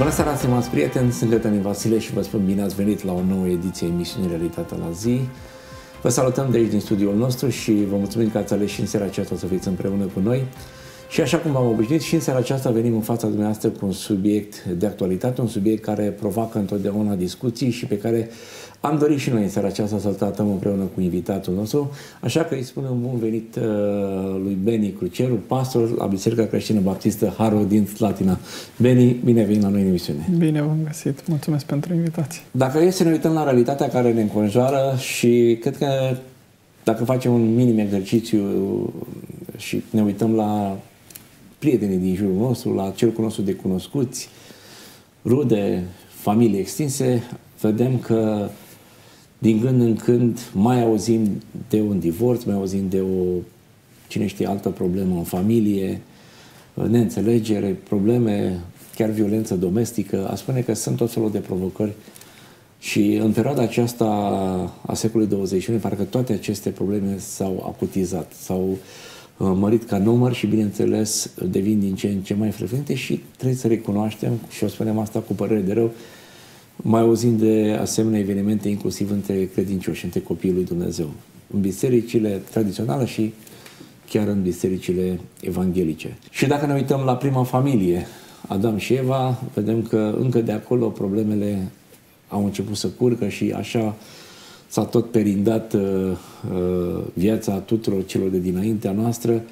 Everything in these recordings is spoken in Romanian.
Bună seara, stimați prieteni, sunt Cătălin Vasile și vă spun bine ați venit la o nouă ediție emisiunii Realitatea la zi. Vă salutăm de aici din studioul nostru și vă mulțumim că ați ales și în seara aceasta să fiți împreună cu noi. Și așa cum v-am obișnuit, și în seara aceasta venim în fața dumneavoastră cu un subiect de actualitate, un subiect care provoacă întotdeauna discuții și pe care am dorit și noi în seara aceasta să-l tratăm împreună cu invitatul nostru. Așa că îi spunem bun venit lui Beni Cruceru, pastor la Biserica Creștină Baptistă Harul din Slatina. Beni, bine venit la noi în emisiune. Bine v-am găsit. Mulțumesc pentru invitație. Dacă e să ne uităm la realitatea care ne înconjoară și cred că dacă facem un minim exercițiu și ne uităm la prietenii din jurul nostru, la cercul nostru de cunoscuți, rude, familii extinse, vedem că din când în când mai auzim de un divorț, mai auzim de o, cine știe, altă problemă în familie, neînțelegere, probleme, chiar violență domestică. A spune că sunt tot felul de provocări și în perioada aceasta a secolului 21, parcă toate aceste probleme s-au acutizat, s-au mărit ca număr și, bineînțeles, devin din ce în ce mai frecvente și trebuie să recunoaștem, și o spunem asta cu părere de rău, mai auzim de asemenea evenimente inclusiv între credincioși, între copiii lui Dumnezeu, în bisericile tradiționale și chiar în bisericile evanghelice. Și dacă ne uităm la prima familie, Adam și Eva, vedem că încă de acolo problemele au început să curgă și așa s-a tot perindat viața tuturor celor de dinaintea noastră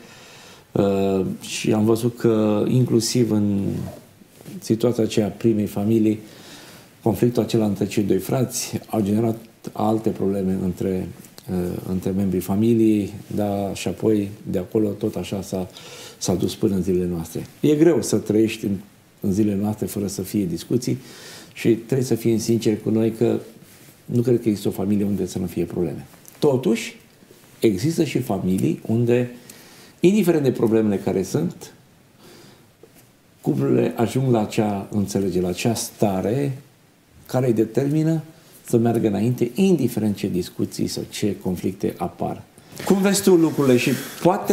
și am văzut că inclusiv în situația aceea primei familii, conflictul acela între cei doi frați au generat alte probleme între membrii familiei, dar și apoi de acolo tot așa s-a dus până în zilele noastre. E greu să trăiești în zilele noastre fără să fie discuții și trebuie să fim sinceri cu noi că nu cred că există o familie unde să nu fie probleme. Totuși, există și familii unde, indiferent de problemele care sunt, cuplurile ajung la acea înțelegere, la acea stare care îi determină să meargă înainte, indiferent ce discuții sau ce conflicte apar. Cum vezi tu lucrurile? Și poate,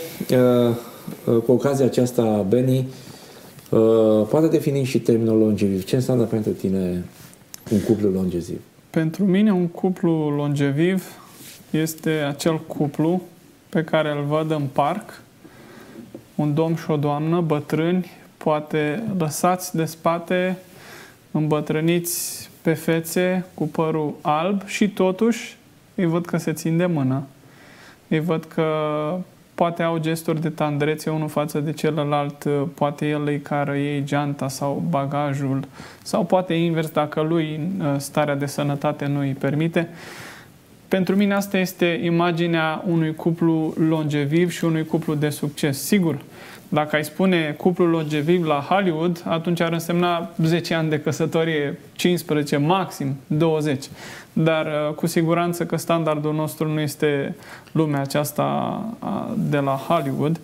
cu ocazia aceasta, Beni, poate defini și termenul longeviv. Ce înseamnă pentru tine un cuplu longeviv? Pentru mine un cuplu longeviv este acel cuplu pe care îl văd în parc, un domn și o doamnă, bătrâni, poate lăsați de spate, îmbătrâniți pe fețe, cu părul alb și totuși îi văd că se țin de mână. Îi văd că poate au gesturi de tandrețe unul față de celălalt, poate el îi cară ei geanta sau bagajul, sau poate invers dacă lui starea de sănătate nu îi permite. Pentru mine asta este imaginea unui cuplu longeviv și unui cuplu de succes. Sigur, dacă ai spune cuplu longeviv la Hollywood, atunci ar însemna 10 ani de căsătorie, 15, maxim 20. Dar cu siguranță că standardul nostru nu este lumea aceasta de la Hollywood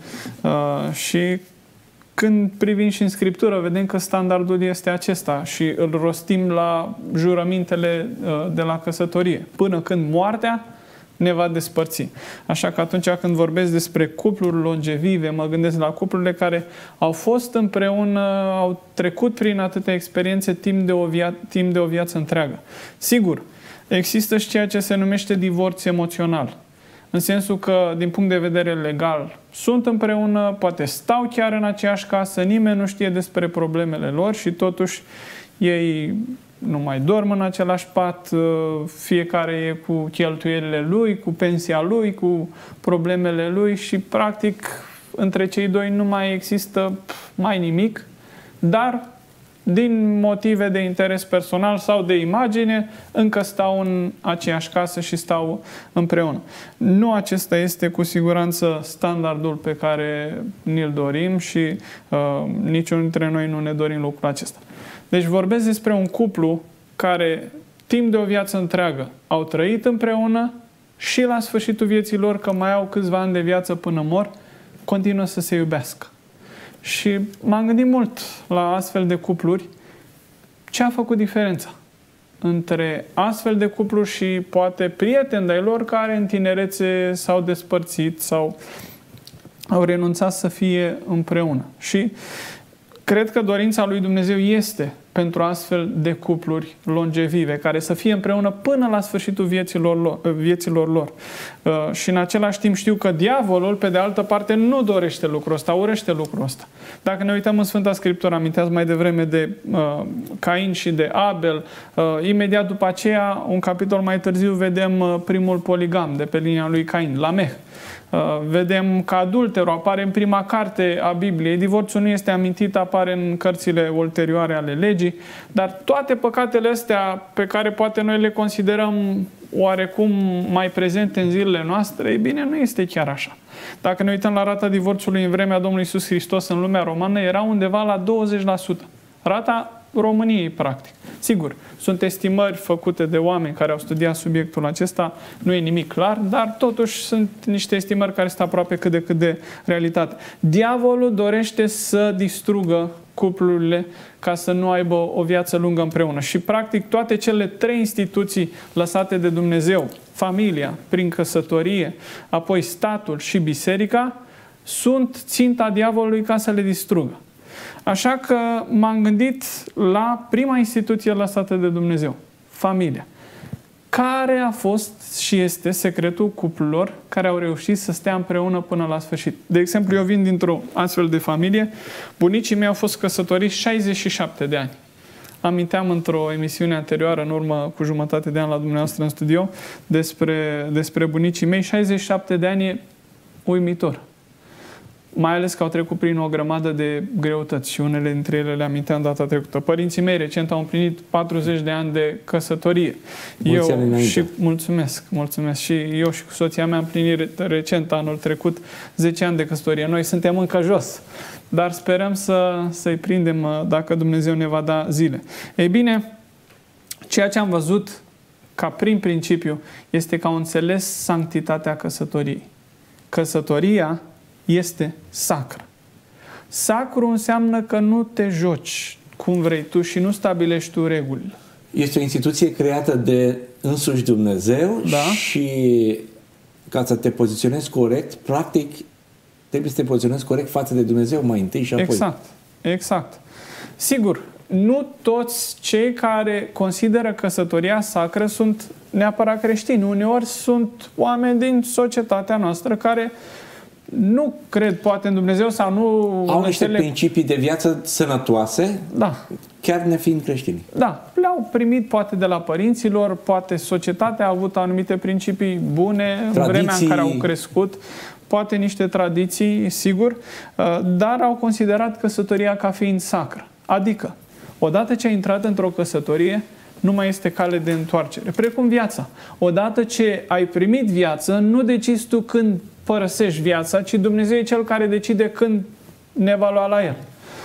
și când privim și în Scriptură, vedem că standardul este acesta și îl rostim la jurămintele de la căsătorie, până când moartea ne va despărți. Așa că atunci când vorbesc despre cupluri longevive, mă gândesc la cuplurile care au fost împreună, au trecut prin atâtea experiențe timp de o viață întreagă. Sigur, există și ceea ce se numește divorț emoțional. În sensul că, din punct de vedere legal, sunt împreună, poate stau chiar în aceeași casă, nimeni nu știe despre problemele lor și totuși ei nu mai dorm în același pat, fiecare e cu cheltuielile lui, cu pensia lui, cu problemele lui și, practic, între cei doi nu mai există mai nimic, dar din motive de interes personal sau de imagine, încă stau în aceeași casă și stau împreună. Nu acesta este cu siguranță standardul pe care ni-l dorim și niciunul dintre noi nu ne dorim lucrul acesta. Deci vorbesc despre un cuplu care timp de o viață întreagă au trăit împreună și la sfârșitul vieții lor, că mai au câțiva ani de viață până mor, continuă să se iubească. Și m-am gândit mult la astfel de cupluri. Ce a făcut diferența între astfel de cupluri și poate prieteni de-ai lor care în tinerețe s-au despărțit sau au renunțat să fie împreună. Și Cred că dorința lui Dumnezeu este pentru astfel de cupluri longevive, care să fie împreună până la sfârșitul vieților lor. Și în același timp știu că diavolul, pe de altă parte, nu dorește lucrul ăsta, urăște lucrul ăsta. Dacă ne uităm în Sfânta Scriptură, aminteați mai devreme de Cain și de Abel, imediat după aceea, un capitol mai târziu, vedem primul poligam de pe linia lui Cain, Lameh. Vedem că adulterul apare în prima carte a Bibliei, divorțul nu este amintit, apare în cărțile ulterioare ale legii, dar toate păcatele astea pe care poate noi le considerăm oarecum mai prezente în zilele noastre, ei bine, nu este chiar așa. Dacă ne uităm la rata divorțului în vremea Domnului Iisus Hristos în lumea romană, era undeva la 20%. Rata României, practic. Sigur, sunt estimări făcute de oameni care au studiat subiectul acesta, nu e nimic clar, dar totuși sunt niște estimări care sunt aproape cât de cât de realitate. Diavolul dorește să distrugă cuplurile ca să nu aibă o viață lungă împreună. Și practic toate cele 3 instituții lăsate de Dumnezeu, familia, prin căsătorie, apoi statul și biserica, sunt ținta diavolului ca să le distrugă. Așa că m-am gândit la prima instituție lăsată de Dumnezeu, familia. Care a fost și este secretul cuplurilor care au reușit să stea împreună până la sfârșit? De exemplu, eu vin dintr-o astfel de familie. Bunicii mei au fost căsătoriți 67 de ani. Aminteam într-o emisiune anterioară, în urmă cu jumătate de an la dumneavoastră în studio, despre bunicii mei. 67 de ani e uimitor. Mai ales că au trecut prin o grămadă de greutăți și unele dintre ele le aminteam data trecută. Părinții mei recent au împlinit 40 de ani de căsătorie. Mulțumesc. Și eu și cu soția mea am împlinit recent, anul trecut, 10 ani de căsătorie. Noi suntem încă jos, dar sperăm să-i prindem dacă Dumnezeu ne va da zile. Ei bine, ceea ce am văzut ca prim principiu este că au înțeles sanctitatea căsătoriei. Căsătoria este sacră. Sacru înseamnă că nu te joci cum vrei tu și nu stabilești tu regulile. Este o instituție creată de însuși Dumnezeu, da? Și ca să te poziționezi corect, practic trebuie să te poziționezi corect față de Dumnezeu mai întâi și apoi. Exact. Sigur, nu toți cei care consideră căsătoria sacră sunt neapărat creștini. Uneori sunt oameni din societatea noastră care nu cred poate în Dumnezeu sau nu... Au niște principii de viață sănătoase, da, chiar nefiind creștini. Da, le-au primit poate de la părinților, poate societatea a avut anumite principii bune în vremea în care au crescut, poate niște tradiții, sigur, dar au considerat căsătoria ca fiind sacră. Adică, odată ce ai intrat într-o căsătorie, nu mai este cale de întoarcere. Precum viața. Odată ce ai primit viață, nu decizi tu când părăsești viața, ci Dumnezeu e Cel care decide când ne va lua la El.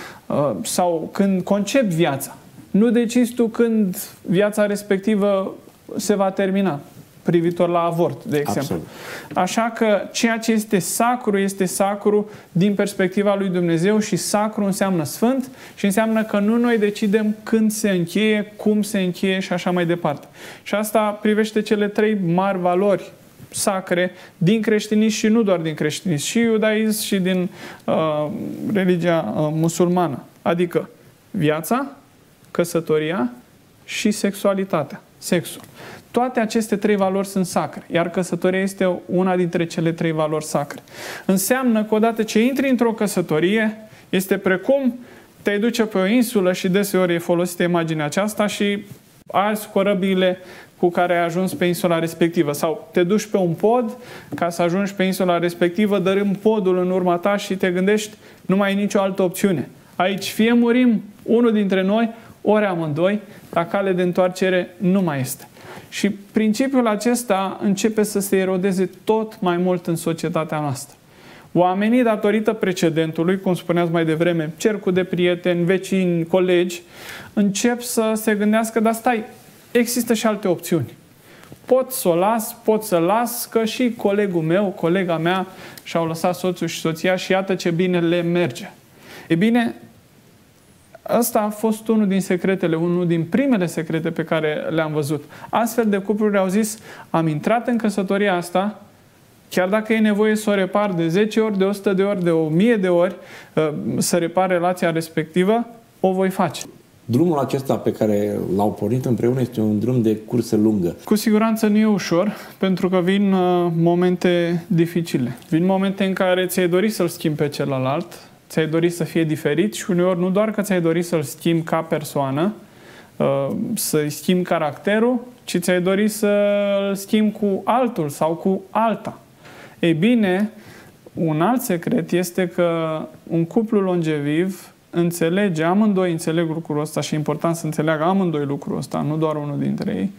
Sau când concepi viața. Nu decizi tu când viața respectivă se va termina, privitor la avort, de exemplu. Absolut. Așa că ceea ce este sacru din perspectiva lui Dumnezeu și sacru înseamnă sfânt și înseamnă că nu noi decidem când se încheie, cum se încheie și așa mai departe. Și asta privește cele 3 mari valori sacre din creștinism și nu doar din creștinism, și iudaism și din religia musulmană. Adică viața, căsătoria și sexualitatea, sexul. Toate aceste 3 valori sunt sacre, iar căsătoria este una dintre cele 3 valori sacre. Înseamnă că odată ce intri într-o căsătorie, este precum te duce pe o insulă și deseori e folosită imaginea aceasta și arzi corăbiile cu care ai ajuns pe insula respectivă. Sau te duci pe un pod ca să ajungi pe insula respectivă, dărâm podul în urma ta și te gândești, nu mai ai nicio altă opțiune. Aici fie murim unul dintre noi, ori amândoi, la cale de întoarcere nu mai este. Și principiul acesta începe să se erodeze tot mai mult în societatea noastră. Oamenii, datorită precedentului, cum spuneați mai devreme, cercul de prieteni, vecini, colegi, încep să se gândească, dar stai, există și alte opțiuni. Pot să o las, pot să las, că și colegul meu, colega mea și-au lăsat soțul și soția și iată ce bine le merge. E bine, ăsta a fost unul din secretele, unul din primele secrete pe care le-am văzut. Astfel de cupluri au zis, am intrat în căsătoria asta, Chiar dacă e nevoie să o repar de 10 ori, de 100 de ori, de 1000 de ori, să repar relația respectivă, o voi face. Drumul acesta pe care l-au pornit împreună este un drum de cursă lungă. Cu siguranță nu e ușor, pentru că vin momente dificile. Vin momente în care ți-ai dorit să-l schimbi pe celălalt, ți-ai dorit să fie diferit și uneori nu doar că ți-ai dorit să-l schimbi ca persoană, să-i schimbi caracterul, ci ți-ai dorit să-l schimbi cu altul sau cu alta. Ei bine, un alt secret este că un cuplu longeviv amândoi înțeleg lucrul ăsta și e important să înțeleagă amândoi lucrul ăsta, nu doar unul dintre ei,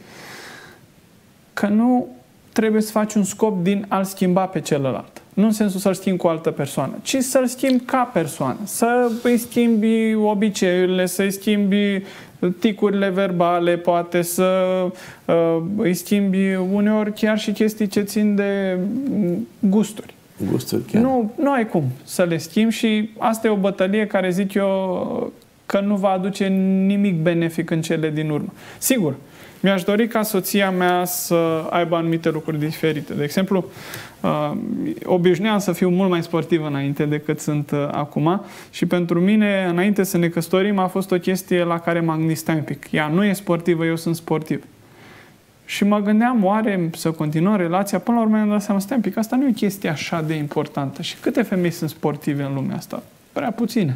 că nu trebuie să faci un scop din a-l schimba pe celălalt. Nu în sensul să-l schimbi cu o altă persoană, ci să-l schimbi ca persoană. Să îi schimbi obiceiurile, să-i schimbi ticurile verbale, poate să îi schimbi uneori chiar și chestii ce țin de gusturi. Gusturi chiar. Nu ai cum să le schimbi și asta e o bătălie care zic eu că nu va aduce nimic benefic în cele din urmă. Sigur, mi-aș dori ca soția mea să aibă anumite lucruri diferite. De exemplu, obișnuiam să fiu mult mai sportiv înainte decât sunt acum și pentru mine, înainte să ne căsătorim, a fost o chestie la care m-am gândit, stai un pic. Ea nu e sportivă, eu sunt sportiv. Și mă gândeam, oare să continuăm relația? Până la urmă mi-am dat seama, stai un pic, asta nu e chestie așa de importantă. Și câte femei sunt sportive în lumea asta? Prea puține.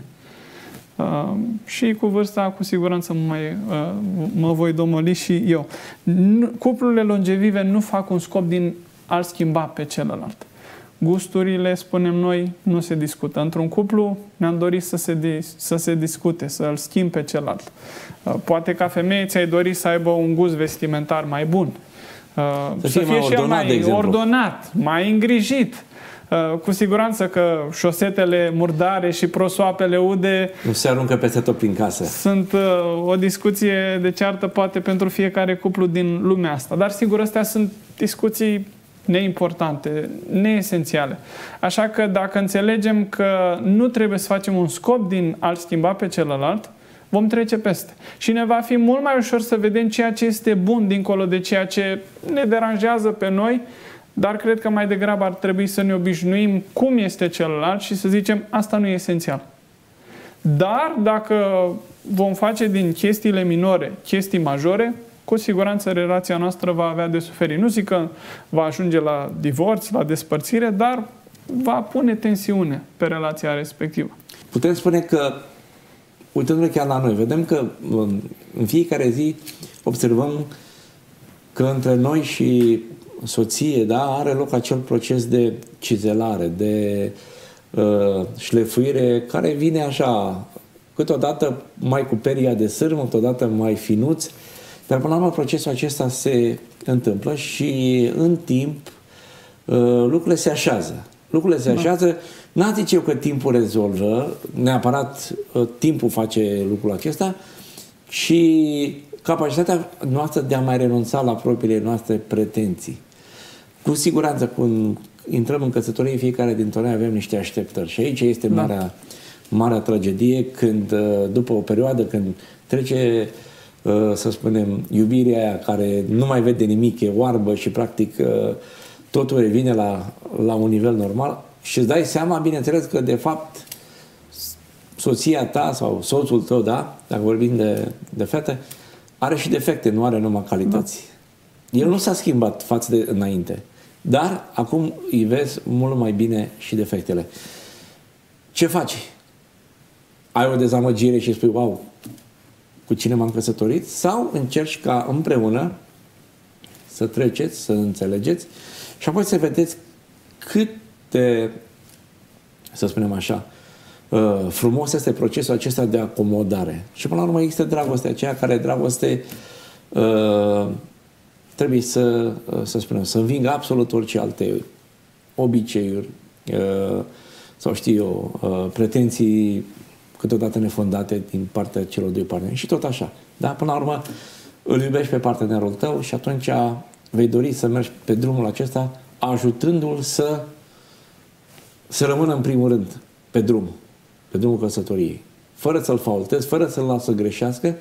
Și cu vârsta, cu siguranță mă voi domoli și eu. Cuplurile longevive nu fac un scop din a-l schimba pe celălalt. Gusturile, spunem noi, nu se discută. Într-un cuplu ne-am dorit să se discute, să-l schimbi pe celălalt. Poate ca femeie ți-ai dorit să aibă un gust vestimentar mai bun. Să fie mai ordonat, mai ordonat, mai îngrijit. Cu siguranță că șosetele murdare și prosoapele ude nu se aruncă peste tot prin casă. Sunt o discuție de ceartă poate pentru fiecare cuplu din lumea asta. Dar sigur, astea sunt discuții neimportante, neesențiale. Așa că dacă înțelegem că nu trebuie să facem un scop din a-l schimba pe celălalt, vom trece peste. Și ne va fi mult mai ușor să vedem ceea ce este bun dincolo de ceea ce ne deranjează pe noi, dar cred că mai degrabă ar trebui să ne obișnuim cum este celălalt și să zicem, asta nu e esențial. Dar dacă vom face din chestiile minore chestii majore, cu siguranță relația noastră va avea de suferit. Nu zic că va ajunge la divorț, la despărțire, dar va pune tensiune pe relația respectivă. Putem spune că, uitându-ne chiar la noi, vedem că în fiecare zi observăm că între noi și soție, da, are loc acel proces de cizelare, de șlefuire, care vine așa, câteodată mai cu peria de sârmă, câteodată mai finuț, dar până la urmă procesul acesta se întâmplă și în timp lucrurile se așează. Lucrurile se așează. N-a zice eu că timpul rezolvă, neapărat timpul face lucrul acesta, și capacitatea noastră de a mai renunța la propriile noastre pretenții. Cu siguranță, când intrăm în căsătorie, fiecare dintre noi avem niște așteptări. Și aici este marea tragedie, când după o perioadă, când trece, să spunem, iubirea aia care nu mai vede nimic, e oarbă și practic totul revine la un nivel normal și îți dai seama, bineînțeles, că de fapt soția ta sau soțul tău, da, dacă vorbim de fete, are și defecte, nu are numai calități. Da. El nu s-a schimbat față de înainte, dar acum îi vezi mult mai bine și defectele. Ce faci? Ai o dezamăgire și spui, wow, cu cine m-am căsătorit? Sau încerci ca împreună să treceți, să înțelegeți și apoi să vedeți cât de, să spunem așa, frumos este procesul acesta de acomodare. Și până la urmă există dragostea aceea care dragoste trebuie să spunem, să învingă absolut orice alte obiceiuri sau știu eu, pretenții câteodată nefondate din partea celor doi parteneri și tot așa. Da? Până la urmă îl iubești pe partenerul tău și atunci vei dori să mergi pe drumul acesta ajutându-l să rămână în primul rând pe drumul căsătoriei. Fără să-l faultezi, fără să-l lasă să greșească,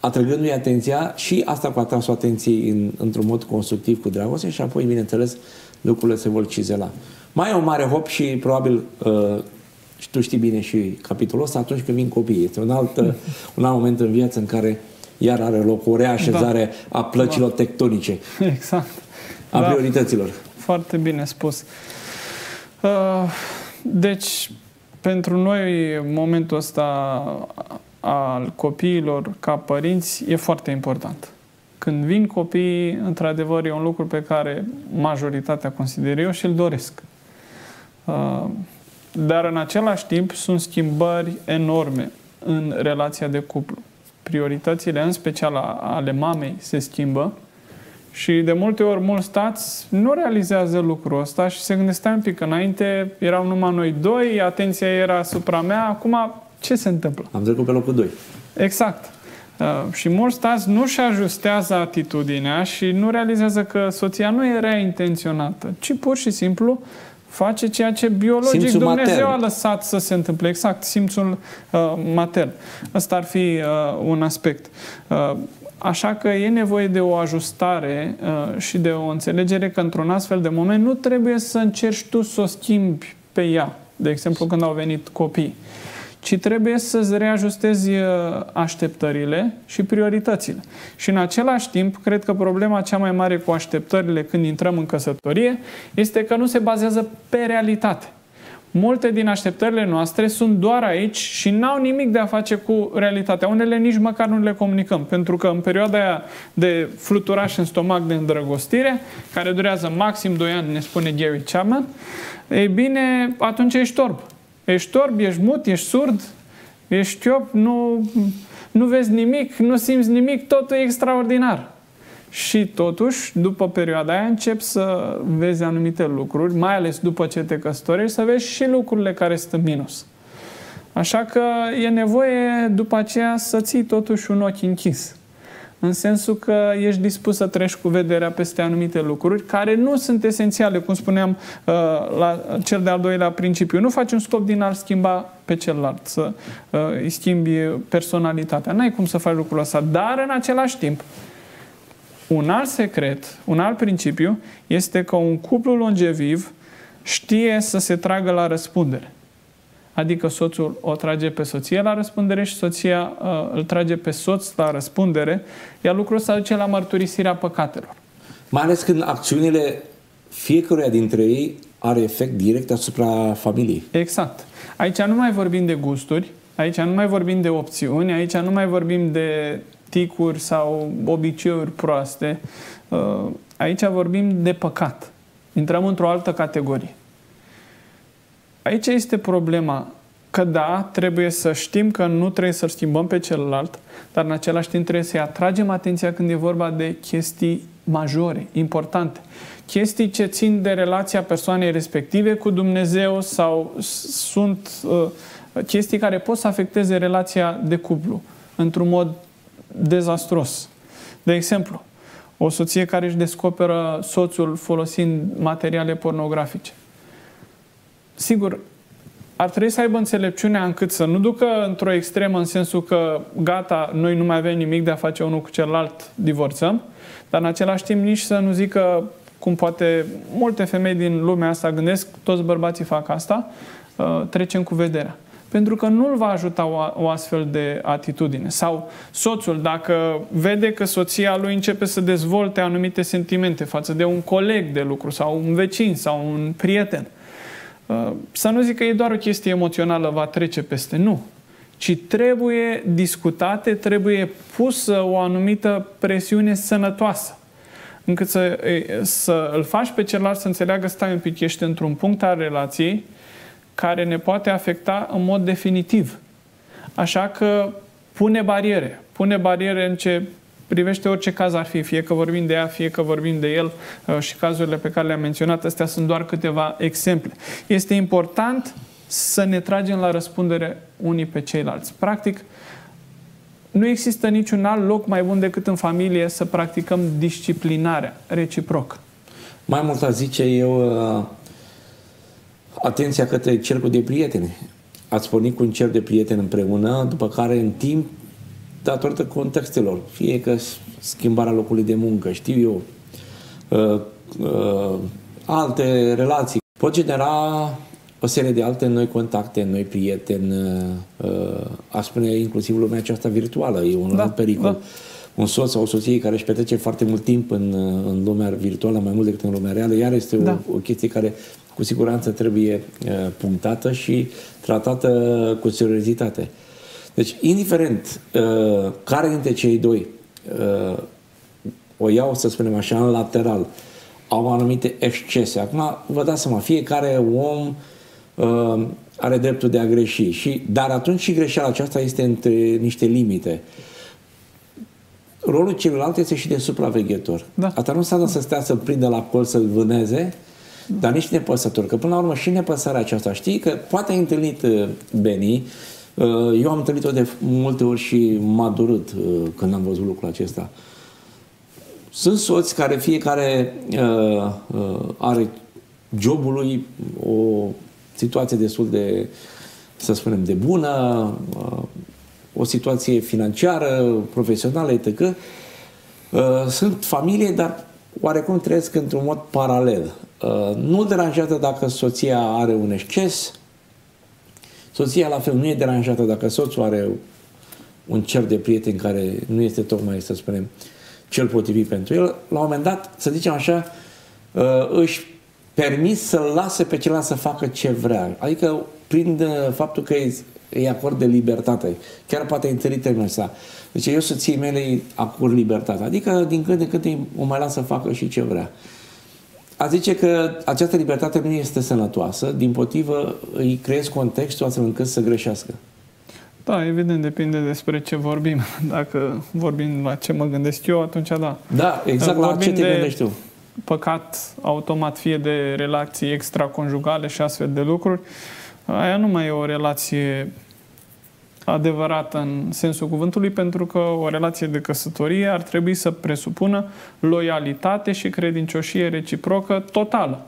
atrăgându-i atenția și asta cu atrasul atenției într-un mod constructiv cu dragoste și apoi, bineînțeles, lucrurile se vor cizela. Mai e un mare hop și probabil și tu știi bine și capitolul ăsta, atunci când vin copiii. Este un alt moment în viață în care iar are loc o reașezare a plăcilor tectonice. Exact. A priorităților. Foarte bine spus. Deci, pentru noi, momentul ăsta al copiilor ca părinți e foarte important. Când vin copiii, într-adevăr, e un lucru pe care majoritatea consider eu și îl doresc. Dar în același timp sunt schimbări enorme în relația de cuplu. Prioritățile, în special ale mamei, se schimbă și de multe ori mulți tați nu realizează lucrul ăsta și se gândesc, stai un pic, înainte erau numai noi doi, atenția era asupra mea, acum ce se întâmplă? Am trecut pe locul 2. Exact. Și mulți tați nu-și ajustează atitudinea și nu realizează că soția nu e rea intenționată, ci pur și simplu face ceea ce biologic simțul Dumnezeu matern a lăsat să se întâmple. Exact, simțul matern. Ăsta ar fi un aspect. Așa că e nevoie de o ajustare și de o înțelegere că într-un astfel de moment nu trebuie să încerci tu să o schimbi pe ea, de exemplu când au venit copii, ci trebuie să-ți reajustezi așteptările și prioritățile. Și în același timp, cred că problema cea mai mare cu așteptările când intrăm în căsătorie este că nu se bazează pe realitate. Multe din așteptările noastre sunt doar aici și n-au nimic de a face cu realitatea. Unele nici măcar nu le comunicăm, pentru că în perioada aia de fluturaș în stomac de îndrăgostire, care durează maxim 2 ani, ne spune Gary Chapman, ei bine, atunci ești orb. Ești orb, ești mut, ești surd, ești ciop, nu vezi nimic, nu simți nimic, totul e extraordinar. Și totuși, după perioada aia, începi să vezi anumite lucruri, mai ales după ce te căsătorești, să vezi și lucrurile care sunt în minus. Așa că e nevoie după aceea să ții totuși un ochi închis. În sensul că ești dispus să treci cu vederea peste anumite lucruri care nu sunt esențiale, cum spuneam la cel de-al doilea principiu. Nu faci un scop din a-l schimba pe celălalt, să îi schimbi personalitatea. N-ai cum să faci lucrul ăsta, dar în același timp, un alt secret, un alt principiu este că un cuplu longeviv știe să se tragă la răspundere. Adică soțul o trage pe soție la răspundere și soția îl trage pe soț la răspundere, iar lucrul ăsta duce la mărturisirea păcatelor. Mai ales când acțiunile fiecăruia dintre ei are efect direct asupra familiei. Exact. Aici nu mai vorbim de gusturi, aici nu mai vorbim de opțiuni, aici nu mai vorbim de ticuri sau obiceiuri proaste. Aici vorbim de păcat. Intrăm într-o altă categorie. Aici este problema că da, trebuie să știm că nu trebuie să-l schimbăm pe celălalt, dar în același timp trebuie să-i atragem atenția când e vorba de chestii majore, importante. Chestii ce țin de relația persoanei respective cu Dumnezeu sau sunt chestii care pot să afecteze relația de cuplu într-un mod dezastros. De exemplu, o soție care își descoperă soțul folosind materiale pornografice. Sigur, ar trebui să aibă înțelepciunea încât să nu ducă într-o extremă în sensul că gata, noi nu mai avem nimic de a face unul cu celălalt, divorțăm, dar în același timp nici să nu zică, cum poate multe femei din lumea asta gândesc, toți bărbații fac asta, trecem cu vederea. Pentru că nu îl va ajuta o astfel de atitudine. Sau soțul, dacă vede că soția lui începe să dezvolte anumite sentimente față de un coleg de lucru sau un vecin sau un prieten, să nu zic că e doar o chestie emoțională, va trece peste. Nu. Ci trebuie discutate, trebuie pusă o anumită presiune sănătoasă. Încât să îl faci pe celălalt să înțeleagă, stai un pic, ești într-un punct al relației care ne poate afecta în mod definitiv. Așa că pune bariere. Pune bariere în ce privește orice caz ar fi, fie că vorbim de ea, fie că vorbim de el și cazurile pe care le-am menționat, astea sunt doar câteva exemple. Este important să ne tragem la răspundere unii pe ceilalți. Practic, nu există niciun alt loc mai bun decât în familie să practicăm disciplinarea reciproc. Mai mult aș zice eu, atenția către cercul de prieteni. Ați pornit cu un cerc de prieteni împreună, după care în timp, datorită contextelor, fie că schimbarea locului de muncă, știu eu, alte relații. Pot genera o serie de alte noi contacte, noi prieteni, aș spune inclusiv lumea aceasta virtuală. E un alt pericol. Da. Un soț sau o soție care își petrece foarte mult timp în lumea virtuală, mai mult decât în lumea reală, iar este o chestie care cu siguranță trebuie punctată și tratată cu seriozitate. Deci, indiferent care dintre cei doi o iau, să spunem așa, în lateral, au anumite excese. Acum, vă dați seama, fiecare om are dreptul de a greși. Dar atunci și greșeala aceasta este între niște limite. Rolul celălalt este și de supraveghetor. Da. Asta nu înseamnă să stea să-l prindă la col, să-l vâneze, dar nici nepăsător. Că până la urmă și nepăsarea aceasta, știi că poate ai întâlnit Beni, eu am întâlnit-o de multe ori și m-a durut când am văzut lucrul acesta. Sunt soți care fiecare are jobul lui o situație destul de, să spunem, de bună, o situație financiară, profesională, etc. Sunt familie, dar oarecum trăiesc într-un mod paralel. Nu-l deranjează dacă soția are un exces, soția la fel nu e deranjată dacă soțul are un cerc de prieteni care nu este tocmai, să spunem, cel potrivit pentru el. La un moment dat, să zicem așa, își permis să-l lase pe celălalt să facă ce vrea. Adică prin faptul că îi acordă libertate. Chiar poate întâlni termenul ăsta. Deci eu soției mele îi acord libertate. Adică din când în când o mai las să facă și ce vrea. A zice că această libertate nu este sănătoasă, dimpotrivă îi creezi contextul astfel încât să greșească. Da, evident, depinde despre ce vorbim. Dacă vorbim la ce mă gândesc eu, atunci da. Da, exact la ce te gândești tu. Păcat automat, fie de relații extraconjugale și astfel de lucruri, aia nu mai e o relație adevărată în sensul cuvântului, pentru că o relație de căsătorie ar trebui să presupună loialitate și credincioșie reciprocă totală.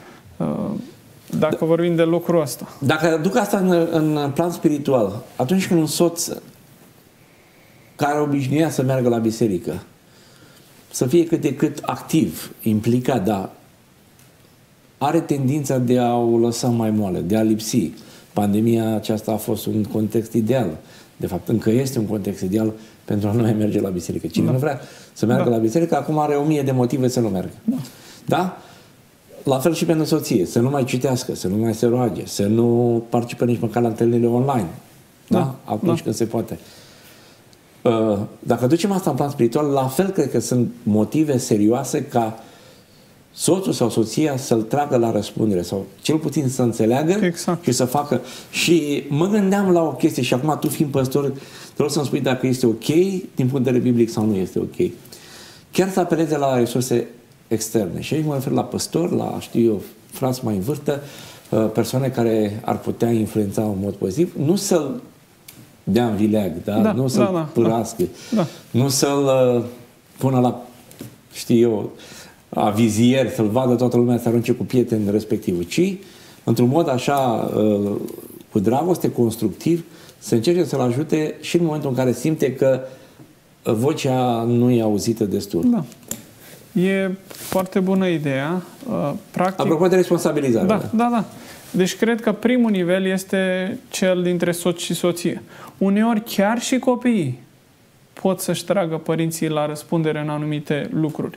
Dacă vorbim de lucrul ăsta. Dacă duc asta în plan spiritual, atunci când un soț care obișnuia să meargă la biserică, să fie cât de cât activ, implicat, dar are tendința de a o lăsa mai moale, de a lipsi. Pandemia aceasta a fost un context ideal. De fapt, încă este un context ideal pentru a nu mai merge la biserică. Cine nu vrea să meargă la biserică, acum are 1000 de motive să nu meargă. Da? La fel și pentru soție. Să nu mai citească, să nu mai se roage, să nu participe nici măcar la întâlnirile online. Da? Atunci când se poate. Dacă ducem asta în plan spiritual, la fel cred că sunt motive serioase ca soțul sau soția să-l tragă la răspundere sau cel puțin să înțeleagă și să facă. Și mă gândeam la o chestie și acum tu fiind păstor, trebuie să-mi spui dacă este ok din punct de vedere biblic sau nu este ok. Chiar să apeleze la resurse externe. Și aici mă refer la păstor, la, știu eu, frați mai în vârstă, persoane care ar putea influența în mod pozitiv, nu să-l dea în vileag, nu să-l pârască, nu să-l pună la, știu eu, avizier, să-l vadă toată lumea, să arunce cu prietenul respectiv, ci, într-un mod așa, cu dragoste, constructiv, să încerce să-l ajute și în momentul în care simte că vocea nu e auzită destul. Da. E foarte bună ideea. Practic, apropo de responsabilizare. Da. Deci cred că primul nivel este cel dintre soț și soție. Uneori chiar și copiii pot să-și tragă părinții la răspundere în anumite lucruri.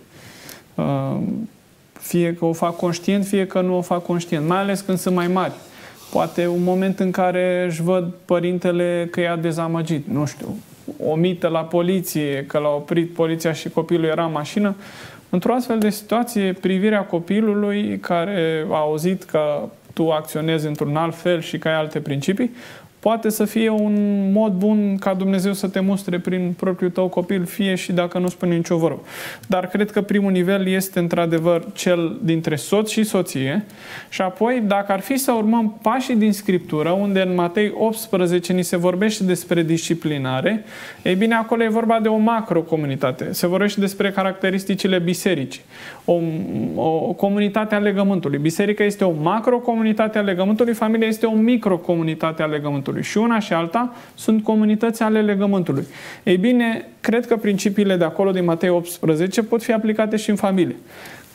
Fie că o fac conștient, fie că nu o fac conștient. Mai ales când sunt mai mari. Poate un moment în care își văd părintele că i-a dezamăgit. Nu știu, omită la poliție, că l-a oprit poliția și copilul era în mașină. Într-o astfel de situație, privirea copilului care a auzit că tu acționezi într-un alt fel și că ai alte principii, poate să fie un mod bun ca Dumnezeu să te mustre prin propriul tău copil, fie și dacă nu spune nicio vorbă. Dar cred că primul nivel este într-adevăr cel dintre soț și soție și apoi, dacă ar fi să urmăm pașii din Scriptură, unde în Matei 18 ni se vorbește despre disciplinare, ei bine, acolo e vorba de o macrocomunitate. Se vorbește despre caracteristicile bisericii. O comunitate a legământului. Biserica este o macrocomunitate a legământului, familia este o microcomunitate a legământului. Și una și alta sunt comunități ale legământului. Ei bine, cred că principiile de acolo din Matei 18 pot fi aplicate și în familie.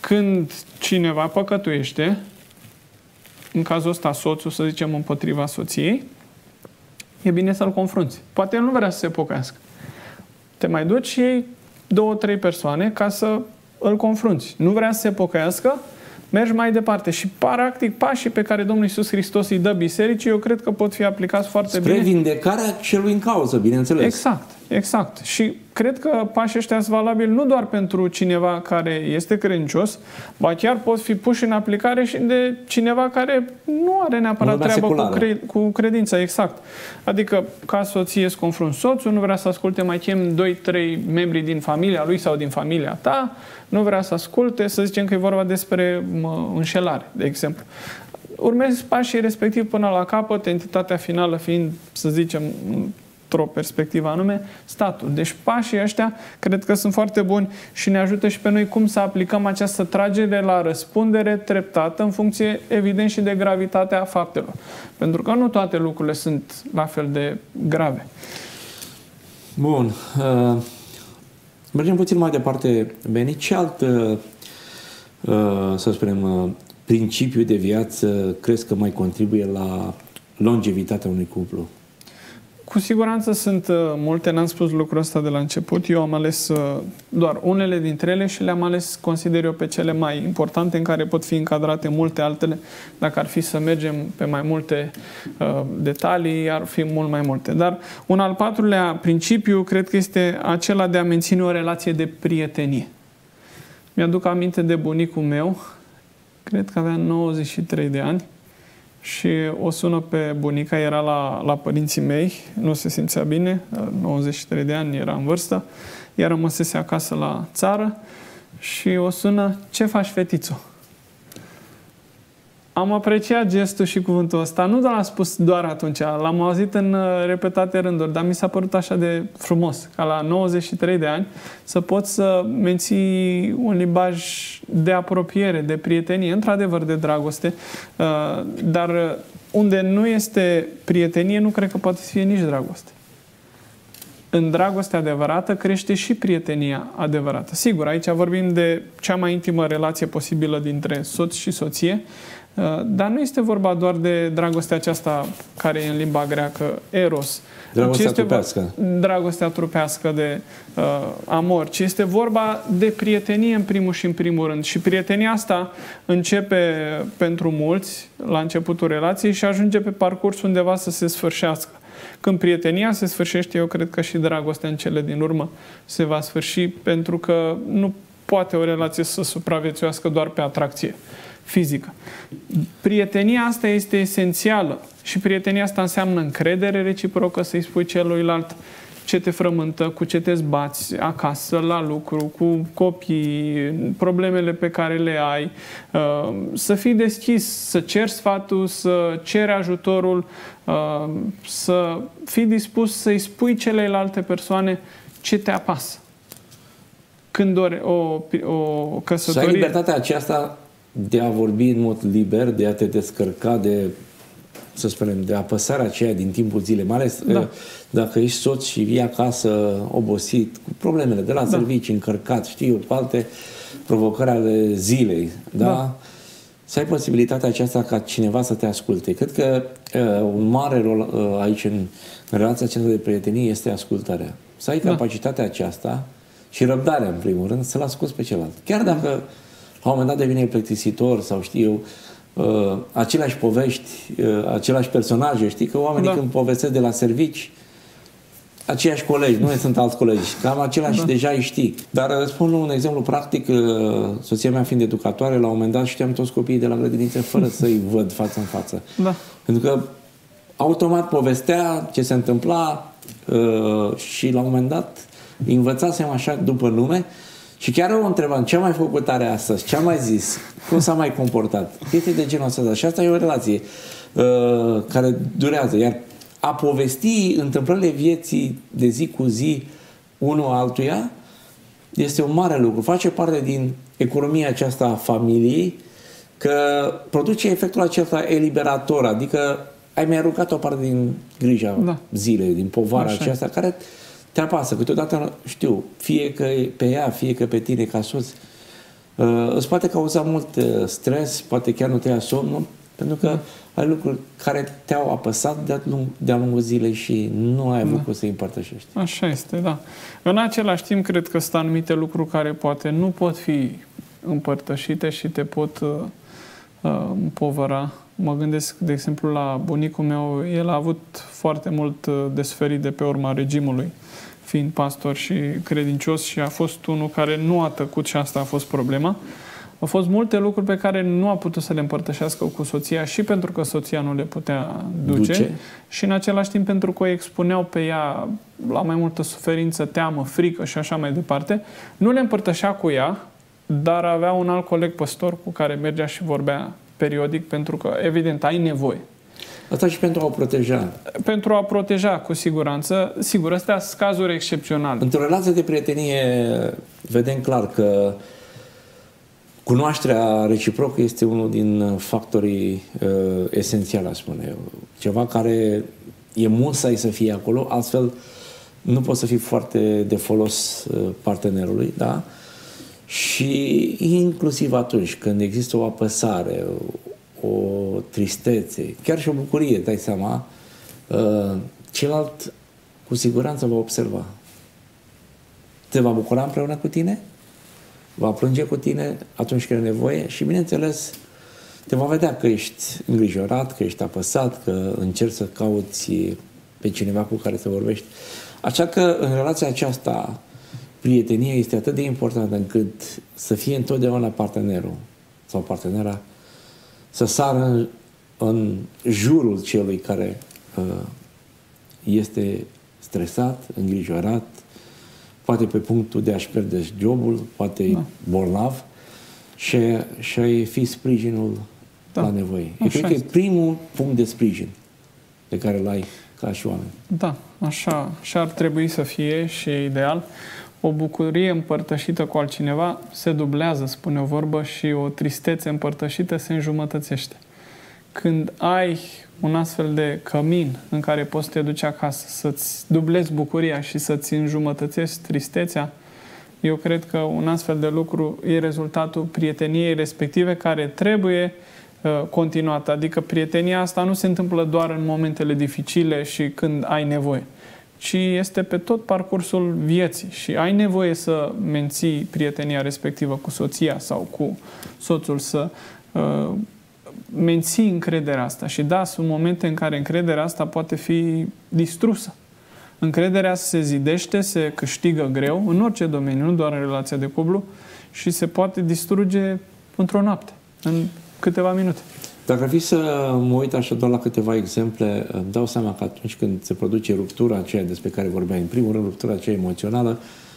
când cineva păcătuiește, în cazul ăsta soțul, să zicem, împotriva soției, e bine să-l confrunți. Poate el nu vrea să se pocăiască. Te mai duci și iei 2-3 persoane ca să îl confrunți. Nu vrea să se pocăiască, mergi mai departe. Și, practic, pașii pe care Domnul Iisus Hristos îi dă bisericii, eu cred că pot fi aplicați foarte bine. Spre vindecarea celui în cauză, bineînțeles. Exact. Și cred că pașii ăștia sunt valabili nu doar pentru cineva care este credincios, ba chiar pot fi puși în aplicare și de cineva care nu are neapărat treabă cu credința. Exact. Adică, ca soție îți confrunți soțul, nu vrea să asculte, mai chem 2-3 membri din familia lui sau din familia ta, nu vrea să asculte, să zicem că e vorba despre înșelare, de exemplu. Urmezi pașii respectiv până la capăt, entitatea finală fiind, să zicem, într-o perspectivă anume, statul. Deci pașii ăștia cred că sunt foarte buni și ne ajută și pe noi cum să aplicăm această tragere la răspundere treptată în funcție, evident, și de gravitatea faptelor. Pentru că nu toate lucrurile sunt la fel de grave. Bun. Mergem puțin mai departe, Beni. Ce alt, să spunem, principiu de viață crezi că mai contribuie la longevitatea unui cuplu? Cu siguranță sunt multe, n-am spus lucrul ăsta de la început. Eu am ales doar unele dintre ele și le-am ales, consider eu, pe cele mai importante, în care pot fi încadrate multe altele. Dacă ar fi să mergem pe mai multe detalii, ar fi mult mai multe. Dar un al patrulea principiu, cred că este acela de a menține o relație de prietenie. Mi-aduc aminte de bunicul meu, cred că avea 93 de ani, și o sună pe bunica, era la părinții mei, nu se simțea bine, 93 de ani, era în vârstă, ea rămăsese acasă la țară și o sună: ce faci, fetițo? Am apreciat gestul și cuvântul ăsta, nu l-am spus doar atunci, l-am auzit în repetate rânduri, dar mi s-a părut așa de frumos, ca la 93 de ani să poți să menții un limbaj de apropiere, de prietenie, într-adevăr de dragoste, dar unde nu este prietenie, nu cred că poate să fie nici dragoste. În dragoste adevărată crește și prietenia adevărată. Sigur, aici vorbim de cea mai intimă relație posibilă dintre soț și soție, dar nu este vorba doar de dragostea aceasta care e în limba greacă eros. Dragostea trupească. Dragostea trupească de amor, ci este vorba de prietenie în primul și în primul rând. Și prietenia asta începe pentru mulți la începutul relației și ajunge pe parcurs undeva să se sfârșească. Când prietenia se sfârșește, eu cred că și dragostea în cele din urmă se va sfârși, pentru că nu poate o relație să supraviețuiască doar pe atracție fizică. Prietenia asta este esențială și prietenia asta înseamnă încredere reciprocă, să-i spui celuilalt ce te frământă, cu ce te zbați acasă, la lucru, cu copii, problemele pe care le ai, să fii deschis, să ceri sfatul, să ceri ajutorul, să fii dispus să-i spui celelalte persoane ce te apasă. Când o căsătorie... Să ai libertatea aceasta de a vorbi în mod liber, de a te descărca de, să spunem, de apăsarea aceea din timpul zilei, mai ales dacă ești soț și vii acasă obosit, cu problemele de la servicii, încărcat, știu, cu alte provocări ale zilei, da? Să ai posibilitatea aceasta ca cineva să te asculte. Cred că un mare rol aici în relația aceasta de prietenie este ascultarea. Să ai capacitatea aceasta și răbdarea, în primul rând, să-l asculți pe celălalt. Chiar dacă la un moment dat devine plictisitor sau știu eu, aceleași povești, aceleași personaje, știi că oamenii când povestesc de la servici, aceiași colegi, nu sunt alți colegi, cam același deja îi știi. Dar spun un exemplu practic, soția mea fiind educatoare, la un moment dat știam toți copiii de la grădiniță fără să-i văd față în față. Pentru că automat povestea ce se întâmpla și la un moment dat învățasem așa după nume. Și chiar o întrebam, ce a mai făcut tare astăzi? Ce a mai zis? Cum s-a mai comportat? Chestii de genul ăsta. Și asta e o relație care durează. Iar a povesti întâmplările vieții de zi cu zi unul altuia este un mare lucru. Face parte din economia aceasta a familiei, că produce efectul acesta eliberator. Adică ai mai aruncat o parte din grija zilei, din povara aceasta, care te apasă. Câteodată, știu, fie că pe ea, fie că pe tine ca soț, îți poate cauza mult stres, poate chiar nu te ia somnul, pentru că ai lucruri care te-au apăsat de-a lungul zilei și nu ai avut cum să-i împărtășești. Așa este, da. În același timp, cred că sunt anumite lucruri care poate nu pot fi împărtășite și te pot împovăra. Mă gândesc, de exemplu, la bunicul meu. El a avut foarte mult de suferit de pe urma regimului, fiind pastor și credincios, și a fost unul care nu a tăcut și asta a fost problema. Au fost multe lucruri pe care nu a putut să le împărtășească cu soția, și pentru că soția nu le putea duce și în același timp pentru că o expuneau pe ea la mai multă suferință, teamă, frică și așa mai departe. Nu le împărtășea cu ea, dar avea un alt coleg păstor cu care mergea și vorbea periodic, pentru că, evident, ai nevoie. Asta și pentru a o proteja. Pentru a proteja, cu siguranță. Sigur, astea sunt cazuri excepționale. Într-o relație de prietenie vedem clar că cunoașterea reciprocă este unul din factorii esențiali, aș spune eu. Ceva care e musai să fie acolo, altfel nu poți să fii foarte de folos partenerului, da? Și inclusiv atunci când există o apăsare, o tristețe, chiar și o bucurie, dai seama, celălalt cu siguranță va observa. Te va bucura împreună cu tine, va plânge cu tine atunci când e nevoie și, bineînțeles, te va vedea că ești îngrijorat, că ești apăsat, că încerci să cauți pe cineva cu care să vorbești. Așa că în relația aceasta prietenia este atât de importantă încât să fie întotdeauna partenerul sau partenera să sară în jurul celui care este stresat, îngrijorat, poate pe punctul de a-și pierde jobul, poate bolnav, și a fi sprijinul la nevoie. Eu cred că e primul punct de sprijin pe care îl ai ca și oameni. Da, așa ar trebui să fie și e ideal. O bucurie împărtășită cu altcineva se dublează, spune o vorbă, și o tristețe împărtășită se înjumătățește. Când ai un astfel de cămin în care poți să te duci acasă, să-ți dublezi bucuria și să-ți înjumătățești tristețea, eu cred că un astfel de lucru e rezultatul prieteniei respective, care trebuie continuată. Adică prietenia asta nu se întâmplă doar în momentele dificile și când ai nevoie, ci este pe tot parcursul vieții și ai nevoie să menții prietenia respectivă cu soția sau cu soțul, să menții încrederea asta. Și da, sunt momente în care încrederea asta poate fi distrusă. Încrederea se zidește, se câștigă greu, în orice domeniu, nu doar în relația de cuplu, și se poate distruge într-o noapte, în câteva minute. Dacă ar fi să mă uit așa doar la câteva exemple, îmi dau seama că atunci când se produce ruptura aceea despre care vorbeam, în primul rând ruptura aceea emoțională,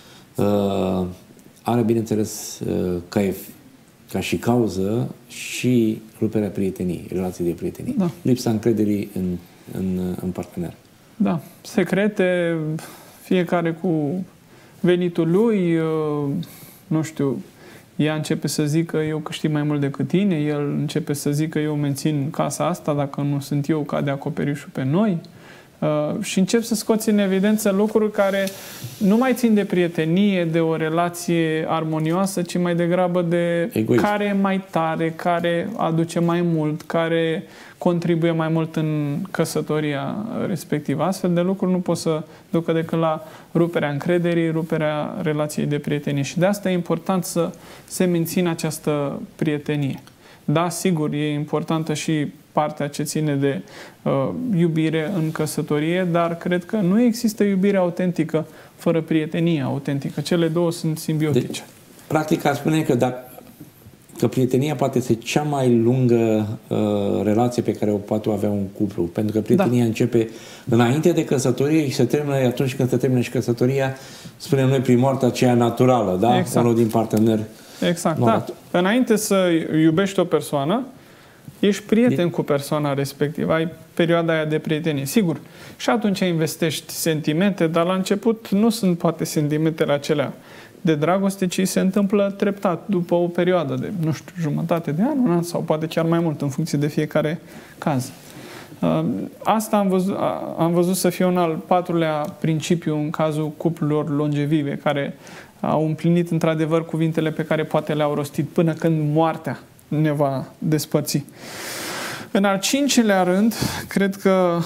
are, bineînțeles, ca și cauză și ruperea prieteniei, relației de prietenie. Da. Lipsa încrederii în partener. Da. Secrete, fiecare cu venitul lui, nu știu, ea începe să zică eu câștig mai mult decât tine, el începe să zică eu mențin casa asta, dacă nu sunt eu, cade acoperișul pe noi. Și încep să scoți în evidență lucruri care nu mai țin de prietenie, de o relație armonioasă, ci mai degrabă de egoism. Care e mai tare, care aduce mai mult, care contribuie mai mult în căsătoria respectivă. Astfel de lucruri nu pot să ducă decât la ruperea încrederii, ruperea relației de prietenie. Și de asta e important să se mențină această prietenie. Da, sigur, e importantă și partea ce ține de iubire în căsătorie, dar cred că nu există iubire autentică fără prietenie autentică. Cele două sunt simbiotice. Practica spune că prietenia poate fi cea mai lungă relație pe care o poate avea un cuplu. Pentru că prietenia începe înainte de căsătorie și se termină atunci când se termină și căsătoria, spunem noi, prin moartea aceea naturală, da? Exact. Unul din parteneri. Exact, da. Înainte să iubești o persoană, ești prieten cu persoana respectivă, ai perioada aia de prietenie. Sigur, și atunci investești sentimente, dar la început nu sunt poate sentimentele acelea de dragoste, ci se întâmplă treptat, după o perioadă de, nu știu, jumătate de an, un an sau poate chiar mai mult, în funcție de fiecare caz. Asta am văzut să fie un al patrulea principiu în cazul cuplurilor longevive, care au împlinit într-adevăr cuvintele pe care poate le-au rostit până când moartea ne va despărți. În al cincilea rând, cred că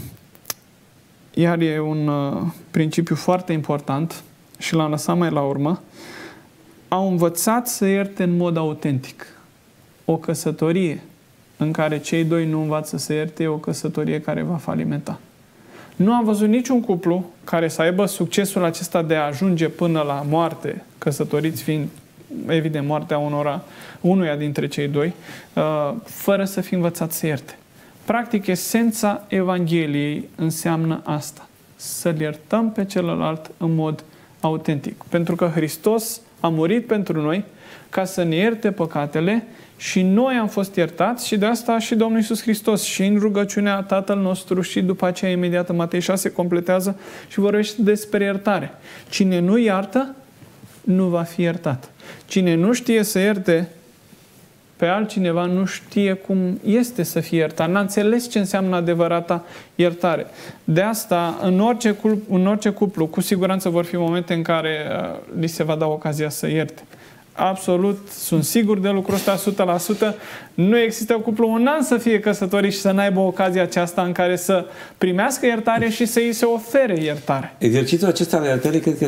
iar e un principiu foarte important și l-am lăsat mai la urmă, au învățat să ierte în mod autentic. O căsătorie în care cei doi nu învață să ierte e o căsătorie care va falimenta. Nu am văzut niciun cuplu care să aibă succesul acesta de a ajunge până la moarte, căsătoriți fiind, evident, moartea unuia dintre cei doi, fără să fi învățat să ierte. Practic, esența Evangheliei înseamnă asta. Să-l iertăm pe celălalt în mod autentic. Pentru că Hristos a murit pentru noi ca să ne ierte păcatele și noi am fost iertați și de asta și Domnul Iisus Hristos și în rugăciunea Tatăl nostru și după aceea imediat în Matei 6 completează și vorbește despre iertare. Cine nu iartă, nu va fi iertat. Cine nu știe să ierte pe altcineva, nu știe cum este să fie iertat. N-a înțeles ce înseamnă adevărata iertare. De asta, în orice cuplu, cu siguranță vor fi momente în care li se va da ocazia să ierte. Absolut, sunt sigur de lucrul ăsta 100%. Nu există cuplu un an să fie căsătorit și să n-aibă ocazia aceasta în care să primească iertare și să îi se ofere iertare. Exercițiul acesta al iertării cred că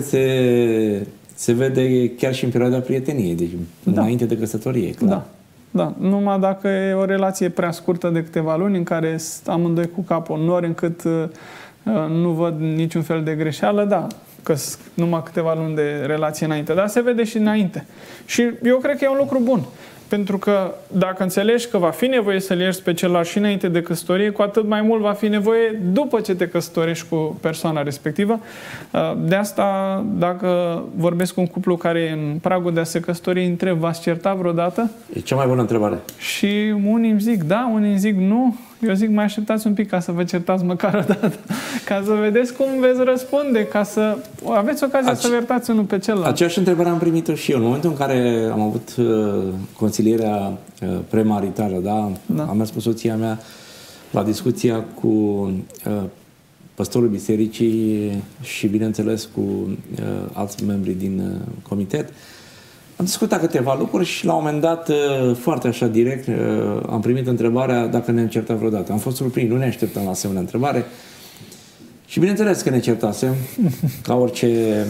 se vede chiar și în perioada prieteniei, deci înainte de căsătorie, clar. Da. Da, numai dacă e o relație prea scurtă de câteva luni în care amândoi cu capul în nori încât nu văd niciun fel de greșeală, da, că numai câteva luni de relație înainte, dar se vede și înainte. Și eu cred că e un lucru bun, pentru că dacă înțelegi că va fi nevoie să-l ierți pe celălalt și înainte de căsătorie, cu atât mai mult va fi nevoie după ce te căsătorești cu persoana respectivă. De asta, dacă vorbesc cu un cuplu care e în pragul de a se căsători, întreb, v-ați certat vreodată? E cea mai bună întrebare. Și unii îmi zic da, unii îmi zic nu. Eu zic, mai așteptați un pic ca să vă certați măcar o dată, ca să vedeți cum veți răspunde, ca să aveți ocazia să vă iertați unul pe celălalt. Aceeași întrebare am primit-o și eu. În momentul în care am avut consilierea premaritală, da? Am mers cu soția mea la discuția cu păstorul bisericii și, bineînțeles, cu alți membri din comitet. Am discutat câteva lucruri și la un moment dat, foarte așa direct, am primit întrebarea dacă ne-am certat vreodată. Am fost surprins, nu ne așteptam la asemenea întrebare. Și bineînțeles că ne certasem, ca orice,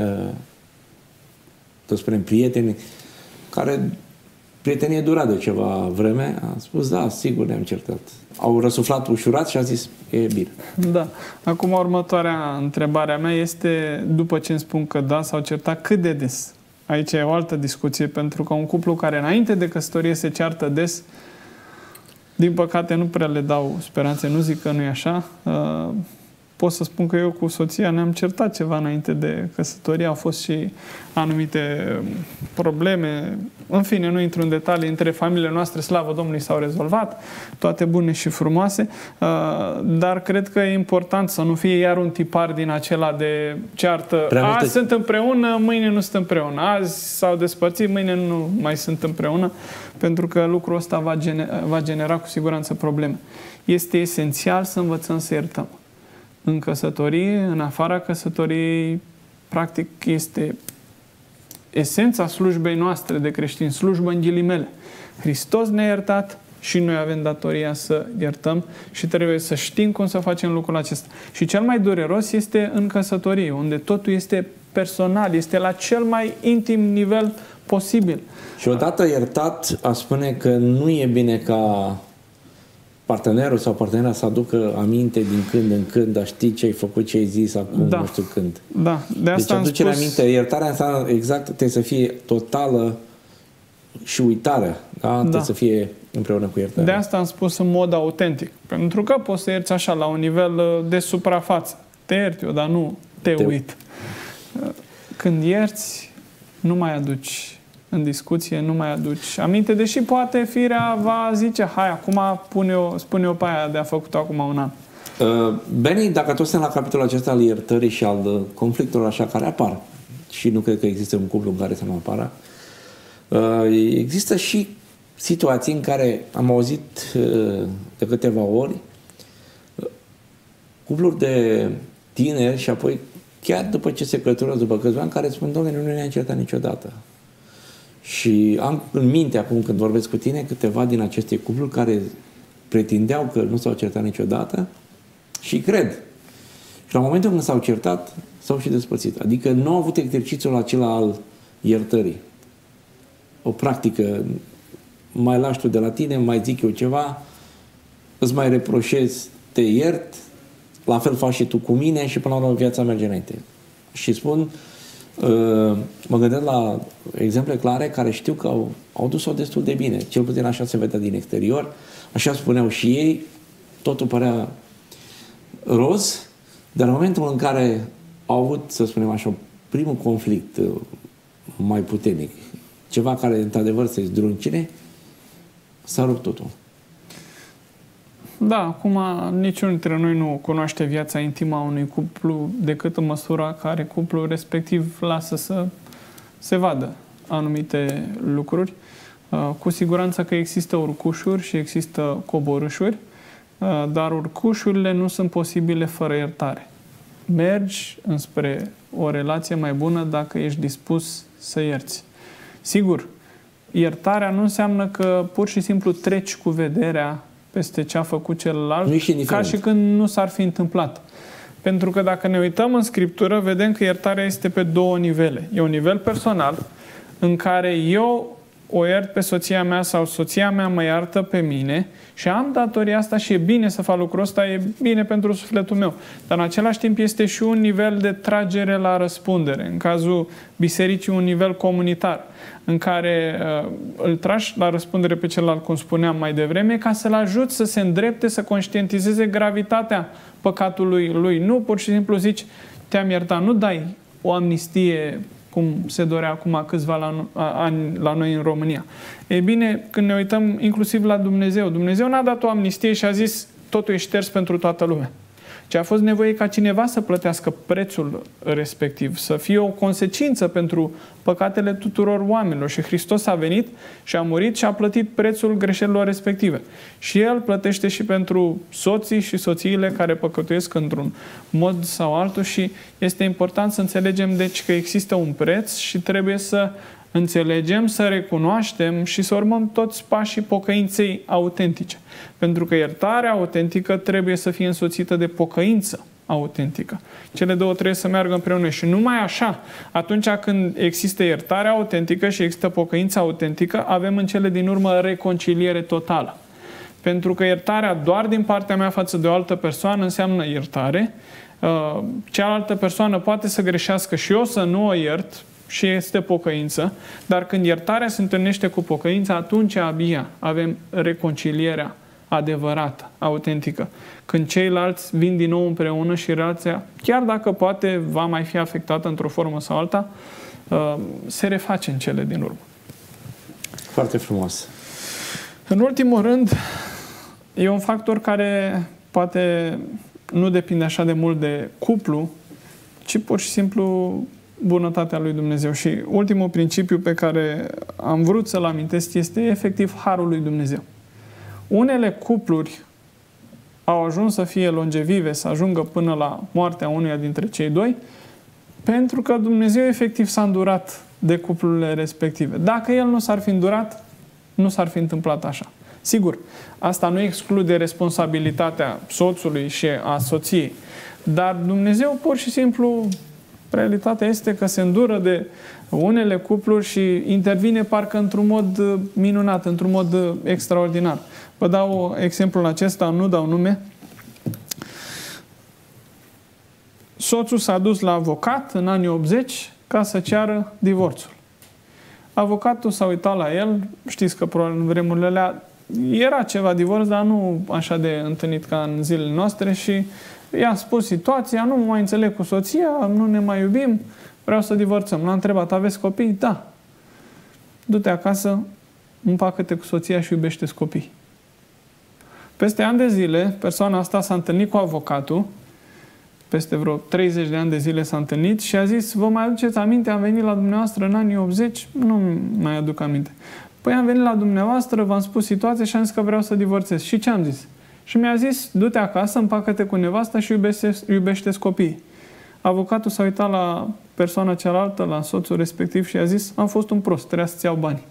să spunem, prieteni, care prietenie dura de ceva vreme. Am spus, da, sigur ne-am certat. Au răsuflat ușurat și a zis, e bine. Da. Acum, următoarea întrebare a mea este, după ce îmi spun că da, s-au certat, cât de des? Aici e o altă discuție, pentru că un cuplu care înainte de căsătorie se ceartă des, din păcate nu prea le dau speranțe, nu zic că nu e așa. Pot să spun că eu cu soția ne-am certat ceva înainte de căsătorie, au fost și anumite probleme, în fine, nu intru în detalii, între familiile noastre, slavă Domnului, s-au rezolvat, toate bune și frumoase, dar cred că e important să nu fie iar un tipar din acela de ceartă. Azi sunt împreună, mâine nu sunt împreună. Azi s-au despărțit, mâine nu mai sunt împreună, pentru că lucrul ăsta va genera cu siguranță probleme. Este esențial să învățăm să iertăm. În căsătorie, în afara căsătoriei, practic este esența slujbei noastre de creștini, slujbă în ghilimele. Hristos ne-a iertat și noi avem datoria să iertăm și trebuie să știm cum să facem lucrul acesta. Și cel mai dureros este în căsătorie, unde totul este personal, este la cel mai intim nivel posibil. Și odată iertat, a spune că nu e bine ca partenerul sau partenera să aducă aminte din când în când, dar știi ce ai făcut, ce ai zis acum, nu știu când. Da, de asta deci aducerea aminte, iertarea înseamnă exact, trebuie să fie totală și uitarea, da? Trebuie să fie împreună cu iertarea. De asta am spus în mod autentic, pentru că poți să ierți așa, la un nivel de suprafață. Te ierti eu, dar nu te uit. Când ierți, nu mai aduci în discuție, nu mai aduci aminte, deși poate firea va zice, hai, acum spune eu pe aia de a făcut acum un an. Benny, dacă tot suntem la capitolul acesta al iertării și al conflictelor așa care apar, și nu cred că există un cuplu în care să nu apară, există și situații în care am auzit de câteva ori cupluri de tineri și apoi chiar după ce se căsătoresc după câțiva ani, care spun, Doamne, nu ne-am certat niciodată. Și am în minte acum când vorbesc cu tine câteva din aceste cupluri care pretindeau că nu s-au certat niciodată și cred. Și la momentul când s-au certat, s-au și despărțit. Adică nu au avut exercițiul acela al iertării. O practică, mai lași tu de la tine, mai zic eu ceva, îți mai reproșez, te iert, la fel faci și tu cu mine și până la urmă viața merge înainte. Și spun, mă gândesc la exemple clare care știu că au dus-o destul de bine. Cel puțin așa se vedea din exterior, așa spuneau și ei, totul părea roz, dar în momentul în care au avut, să spunem așa, primul conflict mai puternic, ceva care într-adevăr se zdruncine, s-a rupt totul. Da, acum niciunul dintre noi nu cunoaște viața intimă a unui cuplu decât în măsura care cuplul respectiv lasă să se vadă anumite lucruri. Cu siguranță că există urcușuri și există coborâșuri, dar urcușurile nu sunt posibile fără iertare. Mergi înspre o relație mai bună dacă ești dispus să ierți. Sigur, iertarea nu înseamnă că pur și simplu treci cu vederea peste ce a făcut celălalt, ca și când nu s-ar fi întâmplat. Pentru că dacă ne uităm în Scriptură, vedem că iertarea este pe două nivele. E un nivel personal, în care eu o iert pe soția mea sau soția mea mă iartă pe mine și am datoria asta și e bine să fac lucrul ăsta, e bine pentru sufletul meu. Dar în același timp este și un nivel de tragere la răspundere. În cazul bisericii, un nivel comunitar, în care îl tragi la răspundere pe celălalt, cum spuneam mai devreme, ca să-l ajut să se îndrepte, să conștientizeze gravitatea păcatului lui. Nu pur și simplu zici, te-am iertat, nu dai o amnistie cum se dorea acum câțiva ani la noi în România. Ei bine, când ne uităm inclusiv la Dumnezeu, Dumnezeu n-a dat o amnistie și a zis totul e șters pentru toată lumea. Ci a fost nevoie ca cineva să plătească prețul respectiv, să fie o consecință pentru păcatele tuturor oamenilor. Și Hristos a venit și a murit și a plătit prețul greșelilor respective. Și El plătește și pentru soții și soțiile care păcătuiesc într-un mod sau altul și este important să înțelegem deci că există un preț și trebuie să înțelegem, să recunoaștem și să urmăm toți pașii pocăinței autentice. Pentru că iertarea autentică trebuie să fie însoțită de pocăință autentică. Cele două trebuie să meargă împreună și numai așa, atunci când există iertarea autentică și există pocăința autentică, avem în cele din urmă reconciliere totală. Pentru că iertarea doar din partea mea față de o altă persoană înseamnă iertare, cealaltă persoană poate să greșească și eu să nu o iert, și este pocăință, dar când iertarea se întâlnește cu pocăința, atunci abia avem reconcilierea adevărată, autentică. Când ceilalți vin din nou împreună și relația, chiar dacă poate va mai fi afectată într-o formă sau alta, se reface în cele din urmă. Foarte frumos. În ultimul rând, e un factor care poate nu depinde așa de mult de cuplu, ci pur și simplu bunătatea lui Dumnezeu. Și ultimul principiu pe care am vrut să-l amintesc este efectiv harul lui Dumnezeu. Unele cupluri au ajuns să fie longevive, să ajungă până la moartea unuia dintre cei doi, pentru că Dumnezeu efectiv s-a îndurat de cuplurile respective. Dacă El nu s-ar fi îndurat, nu s-ar fi întâmplat așa. Sigur, asta nu exclude responsabilitatea soțului și a soției, dar Dumnezeu pur și simplu, realitatea este că se îndură de unele cupluri și intervine parcă într-un mod minunat, într-un mod extraordinar. Vă dau exemplul acesta, nu dau nume. Soțul s-a dus la avocat în anii 80 ca să ceară divorțul. Avocatul s-a uitat la el, știți că probabil în vremurile alea era ceva divorț, dar nu așa de întâlnit ca în zilele noastre și i-a spus situația, nu mă mai înțeleg cu soția, nu ne mai iubim, vreau să divorțăm. L-a întrebat, aveți copii? Da. Du-te acasă, împacă-te cu soția și iubește-ți copii. Peste ani de zile, persoana asta s-a întâlnit cu avocatul, peste vreo 30 de ani de zile s-a întâlnit și a zis, vă mai aduceți aminte, am venit la dumneavoastră în anii 80? Nu mai aduc aminte. Păi am venit la dumneavoastră, v-am spus situația și am zis că vreau să divorțez. Și ce am zis? Și mi-a zis, du-te acasă, împacă-te cu nevasta și iubește-ți copiii. Avocatul s-a uitat la persoana cealaltă, la soțul respectiv și a zis, am fost un prost, trebuia să-ți iau bani.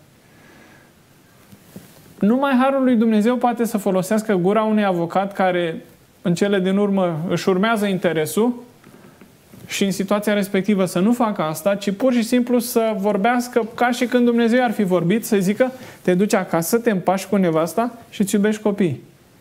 Numai harul lui Dumnezeu poate să folosească gura unui avocat care în cele din urmă își urmează interesul și în situația respectivă să nu facă asta, ci pur și simplu să vorbească ca și când Dumnezeu ar fi vorbit, să zică, te duci acasă, te împași cu nevasta și îți iubești copiii.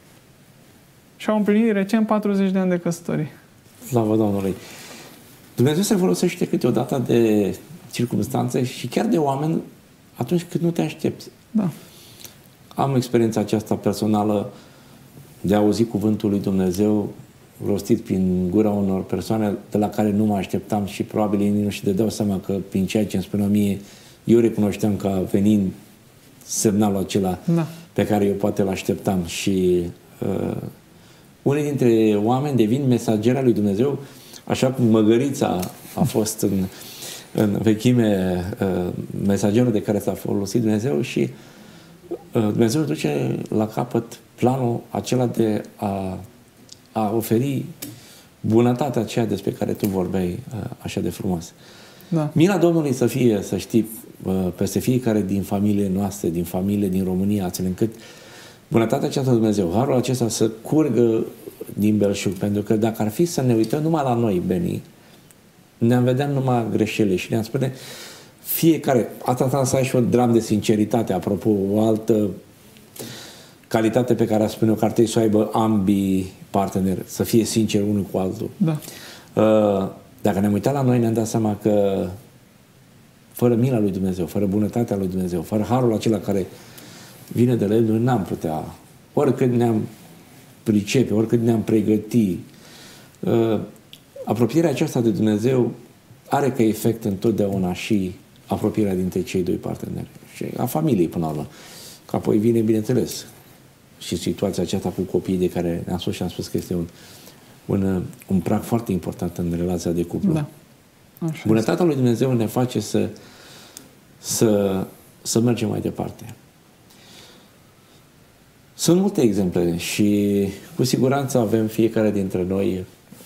Și au împlinit recent 40 de ani de căsătorie. Slavă Domnului! Dumnezeu se folosește câteodată de circumstanțe și chiar de oameni atunci când nu te aștepți. Da. Am experiența aceasta personală de a auzi cuvântul lui Dumnezeu rostit prin gura unor persoane de la care nu mă așteptam și probabil ei nu-și dădeau seama că prin ceea ce îmi spuneau mie, eu recunoșteam ca venind semnalul acela pe care eu poate îl așteptam. Și unii dintre oameni devin mesageri al lui Dumnezeu, așa cum Măgărița a fost în vechime mesagerul de care s-a folosit Dumnezeu și Dumnezeu duce la capăt planul acela de a oferi bunătatea aceea despre care tu vorbeai așa de frumos. Da. Mila Domnului să fie, să știi, peste fiecare din familiile noastre, din familie, din România, astfel încât bunătatea aceasta Dumnezeu, harul acesta să curgă din belșug, pentru că dacă ar fi să ne uităm numai la noi, Beni, ne-am vedea numai greșelile și ne-am spune fiecare, asta să ai și un dram de sinceritate, apropo, o altă calitate pe care a spune-o că ar trebui să o aibă ambii parteneri, să fie sinceri unul cu altul. Da. Dacă ne-am uitat la noi, ne-am dat seama că fără mila lui Dumnezeu, fără bunătatea lui Dumnezeu, fără harul acela care vine de la El, noi n-am putea, oricât ne-am pricepe, oricât ne-am pregăti. Apropierea aceasta de Dumnezeu are ca efect întotdeauna și apropierea dintre cei doi parteneri și a familiei până la urmă. Că apoi vine, bineînțeles, și situația aceasta cu copiii de care ne-am spus și am spus că este un prag foarte important în relația de cuplu. Da. Așa Bunătatea lui Dumnezeu ne face să mergem mai departe. Sunt multe exemple și cu siguranță avem fiecare dintre noi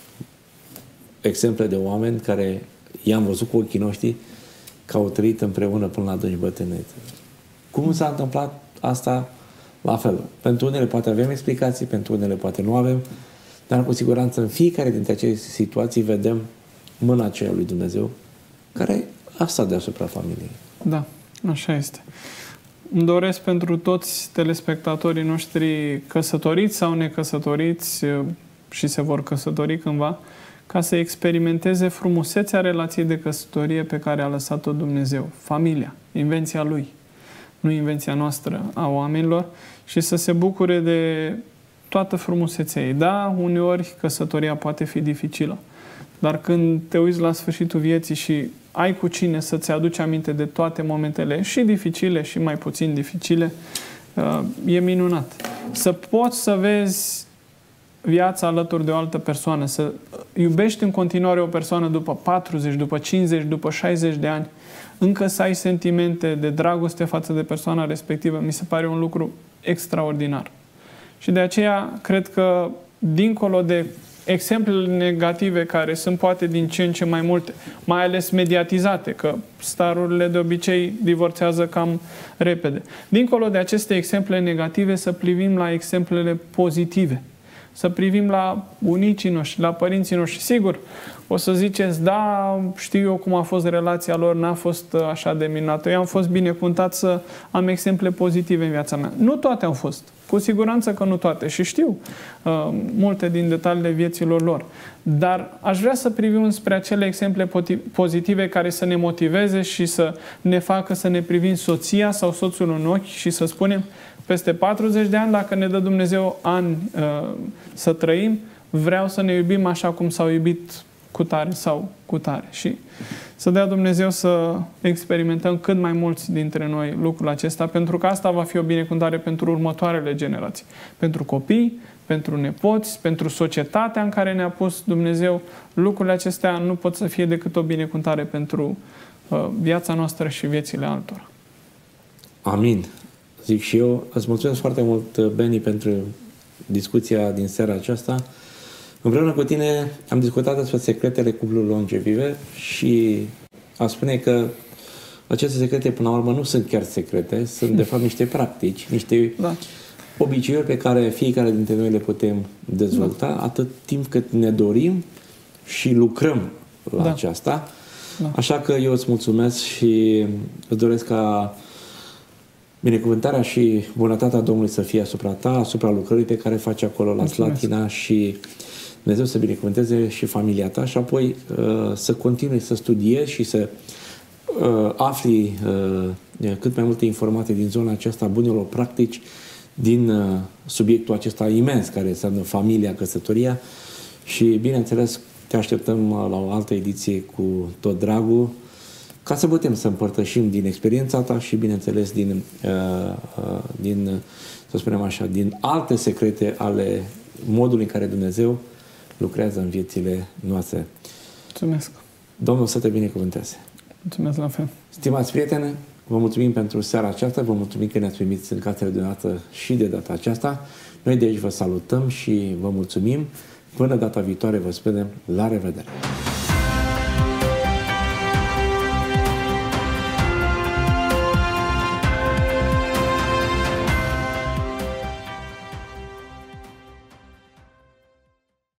exemple de oameni care i-am văzut cu ochii noștri că au trăit împreună până la adânci bătrânețe. Cum s-a întâmplat asta? La fel. Pentru unele poate avem explicații, pentru unele poate nu avem, dar cu siguranță în fiecare dintre aceste situații vedem mâna aceea lui Dumnezeu care a stat deasupra familiei. Da, așa este. Îmi doresc pentru toți telespectatorii noștri căsătoriți sau necăsătoriți și se vor căsători cândva, ca să experimenteze frumusețea relației de căsătorie pe care a lăsat-o Dumnezeu. Familia, invenția Lui, nu invenția noastră a oamenilor, și să se bucure de toată frumusețea ei. Da, uneori căsătoria poate fi dificilă, dar când te uiți la sfârșitul vieții și ai cu cine să-ți aduci aminte de toate momentele și dificile și mai puțin dificile, e minunat. Să poți să vezi viața alături de o altă persoană, să iubești în continuare o persoană după 40, după 50, după 60 de ani, încă să ai sentimente de dragoste față de persoana respectivă, mi se pare un lucru extraordinar. Și de aceea cred că, dincolo de exemplele negative care sunt poate din ce în ce mai multe, mai ales mediatizate, că starurile de obicei divorțează cam repede. Dincolo de aceste exemple negative, să privim la exemplele pozitive. Să privim la bunicii noștri, la părinții noștri. Sigur, o să ziceți, da, știu eu cum a fost relația lor, n-a fost așa de minunată. Eu am fost binecuvântat să am exemple pozitive în viața mea. Nu toate au fost. Cu siguranță că nu toate. Și știu multe din detaliile vieților lor. Dar aș vrea să privim spre acele exemple pozitive care să ne motiveze și să ne facă să ne privim soția sau soțul în ochi și să spunem, peste 40 de ani, dacă ne dă Dumnezeu ani să trăim, vreau să ne iubim așa cum s-au iubit cu tare sau cu tare. Și să dea Dumnezeu să experimentăm cât mai mulți dintre noi lucrul acesta, pentru că asta va fi o binecuvântare pentru următoarele generații. Pentru copii, pentru nepoți, pentru societatea în care ne-a pus Dumnezeu. Lucrurile acestea nu pot să fie decât o binecuvântare pentru viața noastră și viețile altora. Amin. Zic și eu, îți mulțumesc foarte mult, Beni, pentru discuția din seara aceasta. Împreună cu tine am discutat despre secretele cuplului longevive și a spune că aceste secrete, până la urmă, nu sunt chiar secrete, sunt de fapt niște practici, niște obiceiuri pe care fiecare dintre noi le putem dezvolta atât timp cât ne dorim și lucrăm la aceasta. Așa că eu îți mulțumesc și îți doresc ca binecuvântarea și bunătatea Domnului să fie asupra ta, asupra lucrării pe care faci acolo la Slatina și Dumnezeu să binecuvânteze și familia ta și apoi să continui să studiezi și să afli cât mai multe informații din zona aceasta, bunelor practici, din subiectul acesta imens care înseamnă familia, căsătoria și, bineînțeles, te așteptăm la o altă ediție cu tot dragul ca să putem să împărtășim din experiența ta și, bineînțeles, din să spunem așa, din alte secrete ale modului în care Dumnezeu lucrează în viețile noastre. Mulțumesc! Domnul să te binecuvânteze! Mulțumesc la fel! Stimați prieteni, vă mulțumim pentru seara aceasta, vă mulțumim că ne-ați primit în casele dumneavoastră și de data aceasta. Noi de aici vă salutăm și vă mulțumim. Până data viitoare vă spunem la revedere!